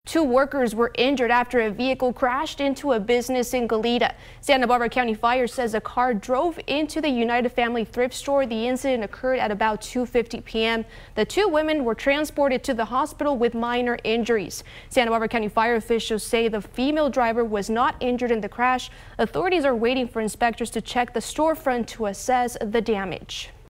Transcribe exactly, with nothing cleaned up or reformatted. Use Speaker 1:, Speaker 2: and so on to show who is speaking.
Speaker 1: Two workers were injured after a vehicle crashed into a business in Goleta. Santa Barbara County Fire says a car drove into the United Family thrift store. The incident occurred at about two fifty p m The two women were transported to the hospital with minor injuries. Santa Barbara County Fire officials say the female driver was not injured in the crash. Authorities are waiting for inspectors to check the storefront to assess the damage.